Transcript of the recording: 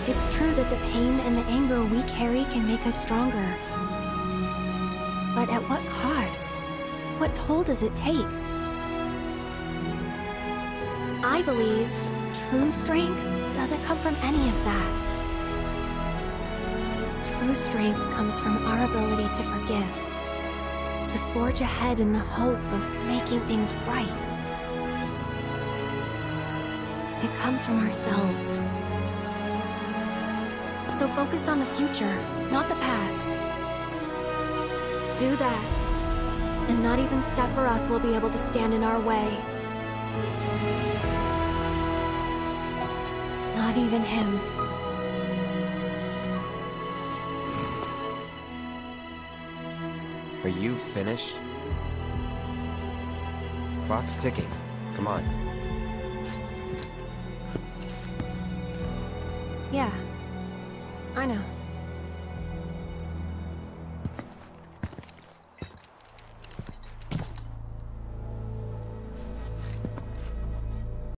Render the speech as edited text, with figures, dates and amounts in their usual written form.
It's true that the pain and the anger we carry can make us stronger. But at what cost? What toll does it take? I believe true strength doesn't come from any of that. True strength comes from our ability to forgive, to forge ahead in the hope of making things right. It comes from ourselves. So focus on the future, not the past. Do that, and not even Sephiroth will be able to stand in our way. Not even him. Are you finished? Clock's ticking. Come on. Yeah, I know.